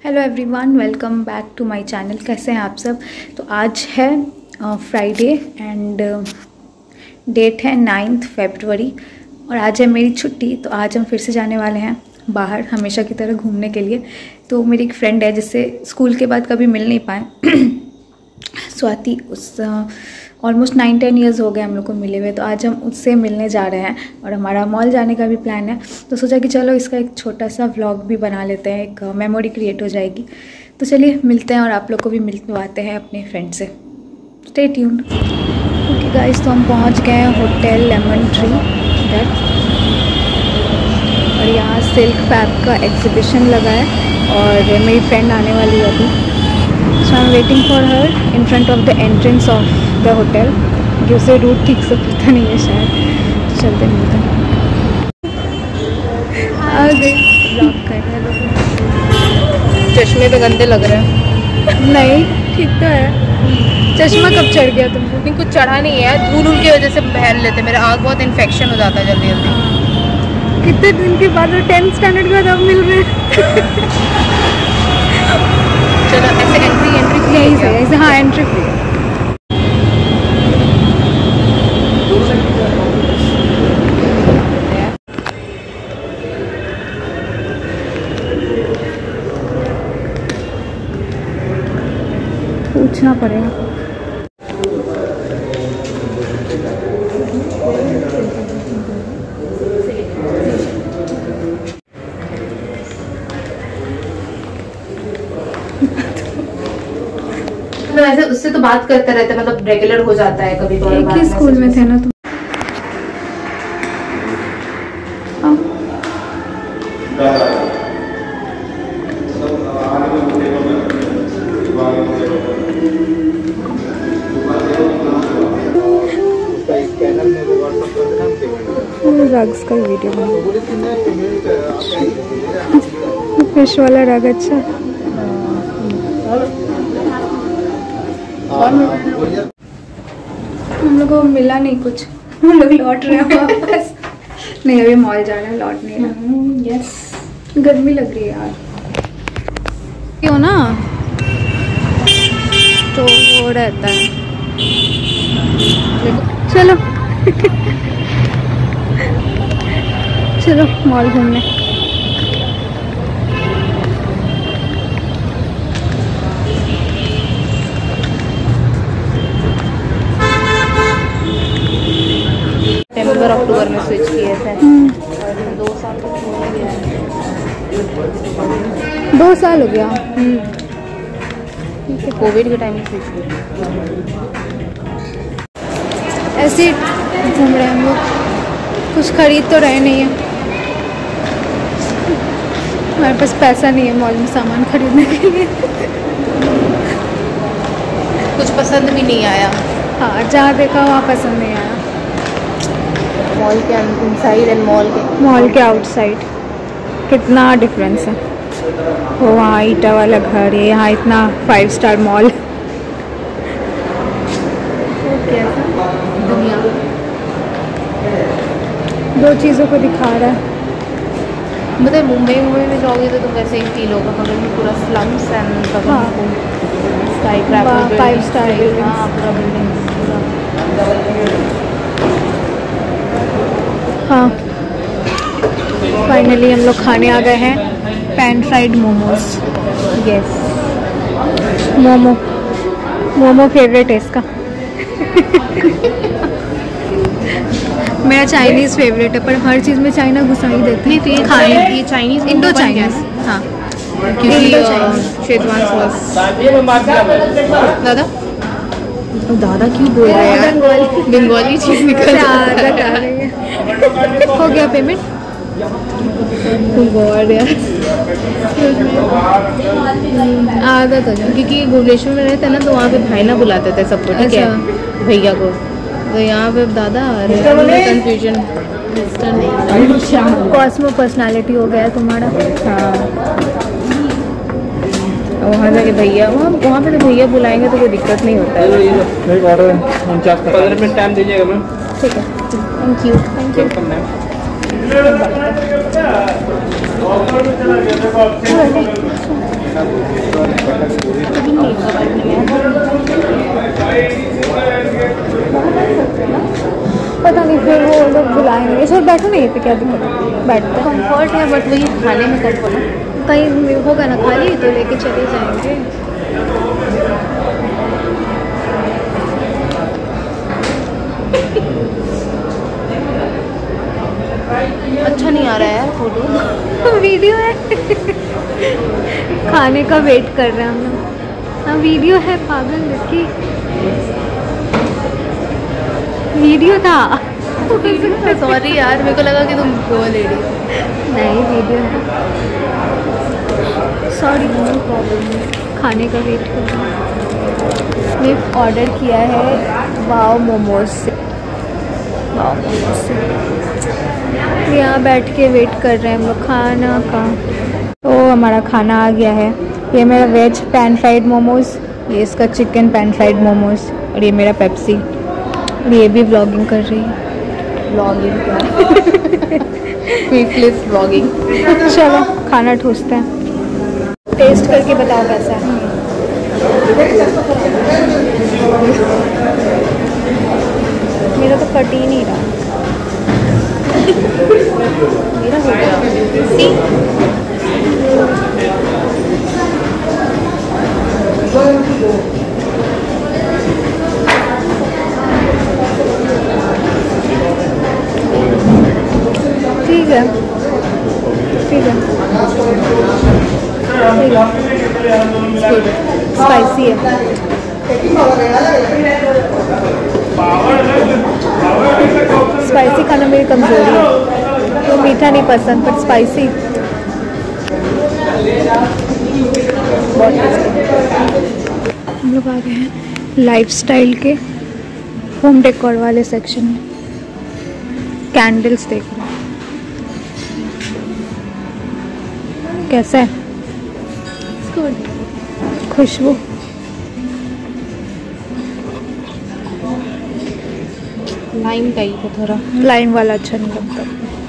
Hello everyone, welcome back to my channel. कैसे हैं आप सब। तो आज है फ्राइडे एंड डेट है 9 फरवरी और आज है मेरी छुट्टी। तो आज हम फिर से जाने वाले हैं बाहर हमेशा की तरह घूमने के लिए। तो मेरी एक फ्रेंड है जिससे स्कूल के बाद कभी मिल नहीं पाए स्वाति, उस ऑलमोस्ट 9-10 ईयर्स हो गए हम लोग को मिले हुए। तो आज हम उससे मिलने जा रहे हैं और हमारा मॉल जाने का भी प्लान है। तो सोचा कि चलो इसका एक छोटा सा व्लॉग भी बना लेते हैं, एक मेमोरी क्रिएट हो जाएगी। तो चलिए मिलते हैं और आप लोग को भी मिलवाते हैं अपने फ्रेंड से। Stay tuned. ओके गाइस, तो हम पहुंच गए हैं होटल लेमन ट्री इधर और यहाँ सिल्क फैब का एग्जीबिशन लगा है और मेरी फ्रेंड आने वाली है अभी। So I am waiting for her in front of the entrance of the hotel, कि उसे रूट ठीक से पता नहीं है शायद। तो चलते मिलते हैं। आ गए ब्लॉग कर रहे हैं। चश्मे पे गंदे लग रहे हैं। नहीं, ठीक तो है। चश्मा कब चढ़ गया तुमको? नहीं, कुछ चढ़ा नहीं है, धूल की वजह से पहन लेते। मेरा आँख बहुत इन्फेक्शन हो जाता है जल्दी जल्दी। कितने दिन के बाद 10th स्टैंडर्ड के बाद अब मिल रहे हैं। चलो ऐसे एंट्री यही से ऐसे, हाँ एंट्री फ्री। पूछना पड़ेगा। मतलब ऐसे उससे तो बात करते रहते, मतलब रेगुलर हो जाता है कभी तो। एक ही स्कूल में थे ना तुम? रग्स का वीडियो फिश वाला रग अच्छा। हम लोग को मिला नहीं कुछ, हम लोग लौट रहे हैं वापस। नहीं, अभी मॉल जाना है, लौट नहीं रहा। यस, गर्मी लग रही है यार क्यों ना, तो वो रहता है। चलो चलो मॉल घूमने। सितंबर अक्टूबर में स्विच किए थे और 2 साल तक हो गया। 2 साल हो गया। कोविड के टाइम में स्विच किया। ऐसे ही घूम रहे हैं हम लोग, कुछ खरीद तो रहे नहीं है। हमारे पास पैसा नहीं है मॉल में सामान खरीदने के लिए। कुछ पसंद भी नहीं आया। हाँ, जहाँ देखा वहाँ पसंद नहीं आया। मॉल के इनसाइड एंड मॉल के आउटसाइड कितना डिफरेंस है। वो वहाँ ईटा वाला घर है, यहाँ इतना 5 स्टार मॉल। दुनिया 2 चीज़ों को दिखा रहा है। मतलब मुंबई में जाओगे तो तुम वैसे ही फील होगा, मगर में पूरा slums and skyscraper 5 star building. हाँ, पूरा बिल्डिंग पूरा। हाँ, फाइनली हम लोग खाने आ गए हैं pan fried momos. Yes, momo favourite है इसका। मेरा चाइनीज़ फेवरेट है, पर हर चीज़ में चाइना घुसा ही देते हैं। नहीं तो ये खाने ये चाइनीज इंडो चाइनीज। हाँ, क्योंकि शेजवान सॉस। दादा दादा क्यों बोल रहे हैं यार? बंगाली चीज़ निकल आदत आ रही है। हो गया पेमेंट? गॉड यार, आदत हो जाए। क्योंकि भुवनेश्वर में रहते हैं ना, तो वहाँ पे भाई ना बुलाते थे सबको, ठीक है, भैया को। तो यहाँ पे दादा आ रहे हैं, कंफ्यूजन। कॉस्मो पर्सनालिटी हो गया है तुम्हारा। हाँ, वहाँ जाके भैया, वहाँ पे तो भैया बुलाएंगे तो कोई दिक्कत नहीं होता है। 15 मिनट टाइम दीजिएगा मैम। ठीक है, थैंक यू। Welcome ma'am. कभी नहीं होगा बैठने में। पता नहीं फिर वो लोग बुलाएंगे। चल बैठो नहीं पे, क्या दिक्कत है, बैठते। कंफर्ट है बट वही खाने में कंफर्ट है। कहीं होगा ना खाली तो लेके चले जाएंगे। अच्छा नहीं आ रहा है यार फोटो। वीडियो है। खाने का वेट कर रहे हैं हम लोग। हाँ वीडियो है, पागल लड़की, वीडियो था। सॉरी यार, मेरे को लगा कि तुम वो लेडी हो। नहीं वीडियो है, सॉरी। No problem. खाने का वेट कर रहे हैं। मैं ऑर्डर किया है वाओ मोमोज से। वाओ मोमोज से यहाँ बैठ के वेट कर रहे हैं हम लोग खाना का। तो हमारा खाना आ गया है। ये मेरा वेज पैन फ्राइड मोमोज, ये इसका चिकन पैन फ्राइड मोमोज, और ये मेरा पेप्सी। और ये भी व्लॉगिंग कर रही है। व्लॉगिंग क्या? Faceless vlogging. चलो खाना ठूसते हैं, टेस्ट करके बताओ कैसा है। मेरा तो कट ही नहीं रहा। मेरा हो गया। सी ठीक है, ठीक है, ठीक है। स्पाइसी है। स्पाइसी खाना मेरी कमजोरी है, तो मीठा नहीं पसंद, पर स्पाइसी बहुत टेस्टी। हम लोग आ गए हैं लाइफस्टाइल के होम डेकोर वाले सेक्शन में। कैंडल्स देख रहे हैं, कैसा है? खुशबू लाइम का ही था थोड़ा। लाइम वाला अच्छा नहीं लगता।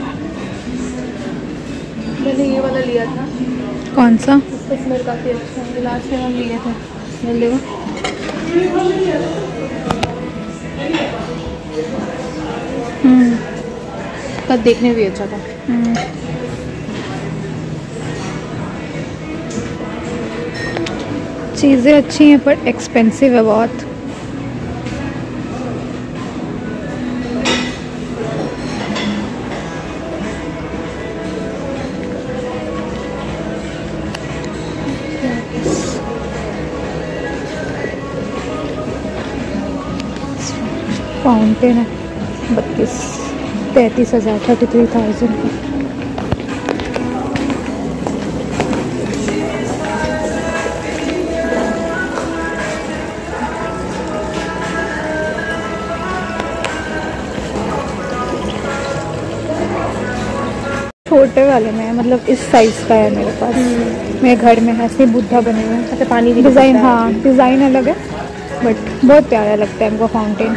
मैंने ये वाला लिया था, कौन सा? उसका स्मेल काफ़ी अच्छा है। लास्ट में हम लिए थे, स्मेल देखो। का देखने भी अच्छा था। चीज़ें अच्छी हैं पर एक्सपेंसिव है बहुत। फाउंटेन है 33,000 33,000 का। छोटे वाले में है, मतलब इस साइज का है मेरे पास। मेरे घर में है, इसमें बुद्धा बने हुए हैं। अच्छा पानी भी डिज़ाइन, हाँ डिज़ाइन अलग है बट बहुत प्यारा लगता है हमको फाउंटेन।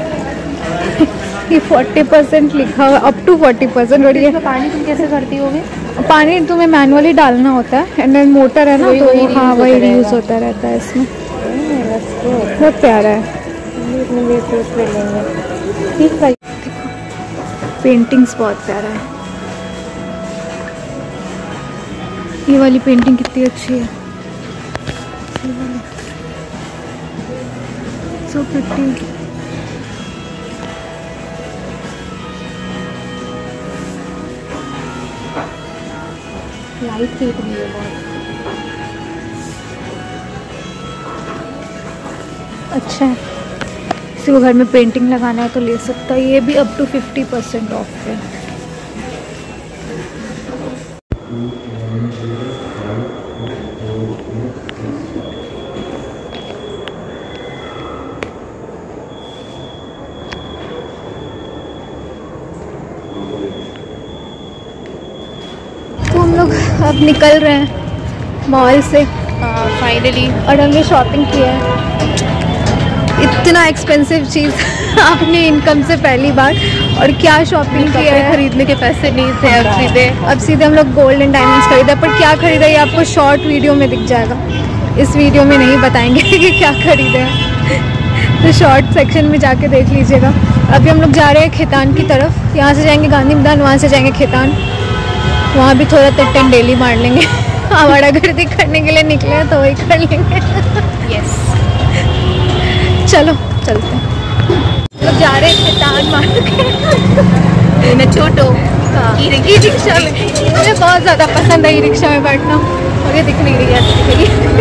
ये 40% लिखा हुआ, अप टू 40%। और ये पानी तुम कैसे करती होगी? पानी तुम्हें मैनुअली डालना होता है, एंड देन मोटर है ना, तो हाँ वही यूज़ होता रहता है इसमें। बहुत प्यारा है। पेंटिंग्स बहुत प्यारा है। ये वाली पेंटिंग कितनी अच्छी है, सो प्रिटी। लाइट फेंक रही है बहुत। अच्छा है, किसी को घर में पेंटिंग लगाना है तो ले सकता है। ये भी अप टू 50% ऑफ है। तो हम लोग अब निकल रहे हैं मॉल से फाइनली। और हमने शॉपिंग किया है। इतना एक्सपेंसिव चीज़ आपने इनकम से पहली बार। और क्या शॉपिंग की है। खरीदने के पैसे नहीं थे, अब सीधे हम लोग गोल्ड एंड डायमंड्स खरीदे। पर क्या खरीदा ये आपको शॉर्ट वीडियो में दिख जाएगा, इस वीडियो में नहीं बताएंगे कि क्या खरीदे हैं, तो शॉर्ट सेक्शन में जाके देख लीजिएगा। अभी हम लोग जा रहे हैं खेतान की तरफ, यहाँ से जाएंगे गांधी मैदान, वहाँ से जाएंगे खेतान, वहाँ भी थोड़ा टट्टन डेली मार लेंगे। हमारा गर्दी करने के लिए निकले हैं तो वही कर लेंगे। यस, चलो चलते हैं। लोग जा रहे हैं खेतान मार के छोटो ई रिक्शा में। मुझे बहुत ज़्यादा पसंद है ई रिक्शा में बैठना, और ये दिख नहीं रही है।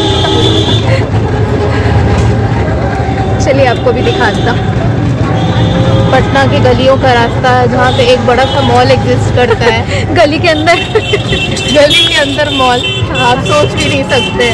चलिए आपको भी दिखा देता। पटना की गलियों का रास्ता है जहाँ पे एक बड़ा सा मॉल एग्जिस्ट करता है। गली के अंदर गली के अंदर मॉल, आप सोच भी नहीं सकते।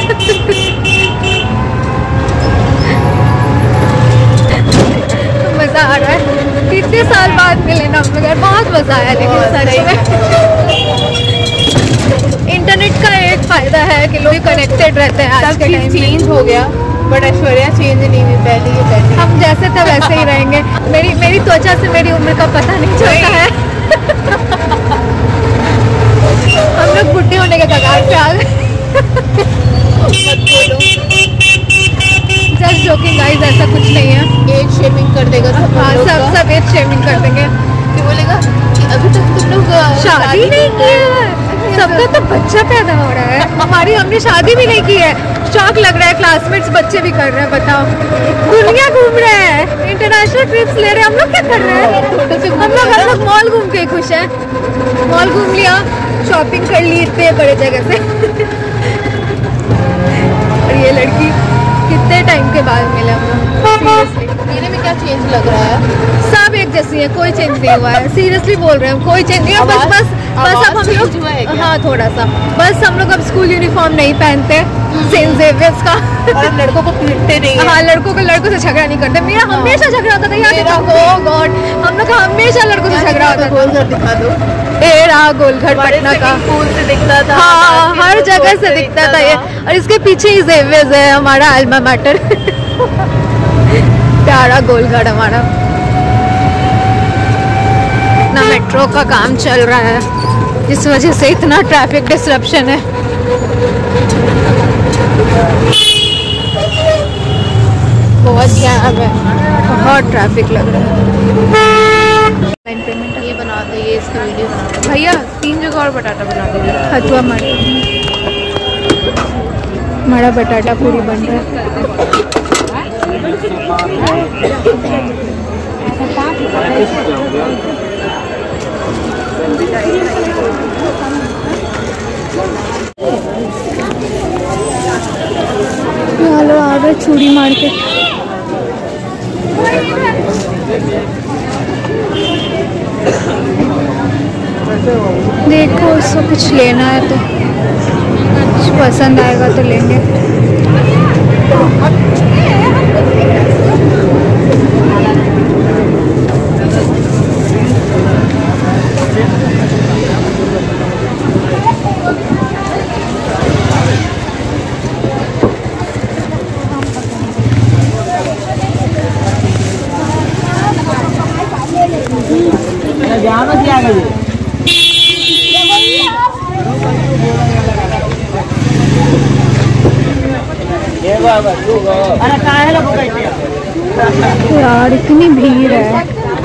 मज़ा आ रहा है, कितने साल बाद मिले ना हम लोग, बहुत मज़ा आया। लेकिन सच में इंटरनेट का एक फ़ायदा है कि लोग कनेक्टेड रहते हैं। आज के टाइम चेंज हो गया, बट ऐश्वर्या चेंज नहीं हुई, पहले हम जैसे थे वैसे ही रहेंगे। मेरी त्वचा से मेरी उम्र का पता नहीं चलता है। हम लोग बुढ़े होने के कगार पे आ गए। जस्ट जोकिंग गाइस, ऐसा कुछ नहीं है। एज शेमिंग कर देगा सब। हाँ, सब एज शेमिंग कर देंगे। कि बोलेगा कि अभी तक तुम लोग शादी नहीं की है, सबका तो बच्चा पैदा हो रहा है। हमने शादी भी नहीं की है। शौक लग रहा है, क्लासमेट्स बच्चे भी कर रहे हैं। बताओ, दुनिया घूम रहे हैं, इंटरनेशनल ट्रिप्स ले रहे हैं। हम लोग क्या कर रहे हैं? हम लोग मॉल घूम के खुश हैं। मॉल घूम लिया, शॉपिंग कर ली इतने बड़े जगह से। और ये लड़की कितने टाइम के बाद मिले हम लोग। मेरे में क्या चेंज लग रहा है? सब एक जैसी है, कोई चेंज नहीं हुआ है। सीरियसली बोल रहे हैं, कोई चेंज नहीं है। बस अब हम लोग, हाँ थोड़ा सा, बस हम लोग अब स्कूल यूनिफॉर्म नहीं पहनते सेंट जेवियर्स का। और लड़कों को पीटते नहीं है। हाँ, लड़कों से झगड़ा नहीं करते। मेरा हमेशा झगड़ा होता था यार। ओह गॉड, हम लोग का हमेशा लड़कों से झगड़ा होता था। गोलघर दिखा दो। ये रहा गोलघर पटना का, स्कूल से दिखता था। हाँ, हर जगह से दिखता था ये। और इसके पीछे ही जेवियर्स है, हमारा अल्मा मैटर। प्यारा गोलघर हमारा। इतना मेट्रो का काम चल रहा है, इस वजह से इतना ट्रैफिक डिसरप्शन है। बहुत जैम है, बहुत ट्रैफिक लग रहा है। पेमेंट ये बना दो, ये इसकी वीडियो बना दो भैया। 3 जगह और बटाटा बना दीजिए। हथुआ हमारा बटाटा पूरी बन रहा है। हेलो, आ गए चूड़ी मार्केट। देखो, इसको कुछ लेना है तो कुछ पसंद आएगा तो लेंगे। यार इतनी भीड़ है।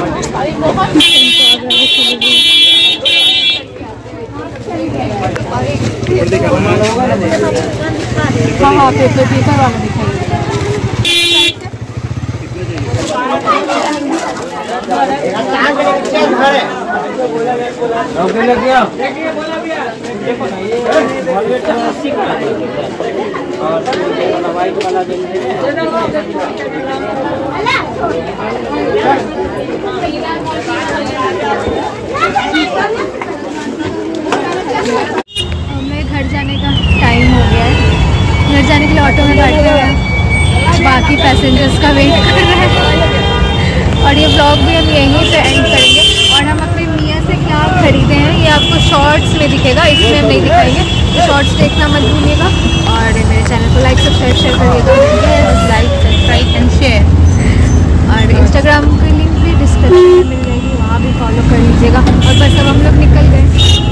हाँ, पेपर वाला हमें घर जाने का टाइम हो गया है। घर जाने के लिए ऑटो में बैठे हुए हैं, बाकी पैसेंजर्स का वेट कर रहे हैं। और ये ब्लॉग भी हम यहीं पे एंड करेंगे। और हम अपने मियाँ से क्या खरीदे हैं ये आपको शॉर्ट्स में दिखेगा, इसमें हम नहीं दिखाएंगे। तो शॉर्ट्स देखना मत भूलिएगा। और मेरे चैनल को लाइक सब्सक्राइब शेयर करिएगा। Like subscribe and share. और इंस्टाग्राम की लिंक भी डिस्क्रिप्शन में मिल जाएगी। भी फॉलो कर लीजिएगा। और बस अब हम लोग निकल गए।